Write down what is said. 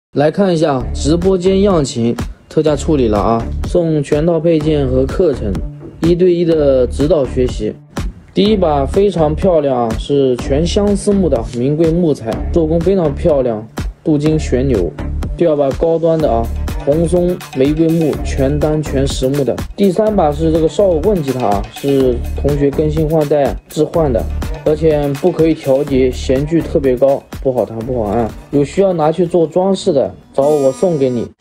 来看一下直播间样琴特价处理了啊，送全套配件和课程，1对1的指导学习。第一把非常漂亮啊，是全相思木的名贵木材，做工非常漂亮，镀金旋钮。第二把高端的啊，红松玫瑰木全单全实木的。第三把是这个少尔棍吉他啊，是同学更新换代置换的，而且不可以调节，弦距特别高，不好弹不好按。有需要拿去做装饰的，找我送给你。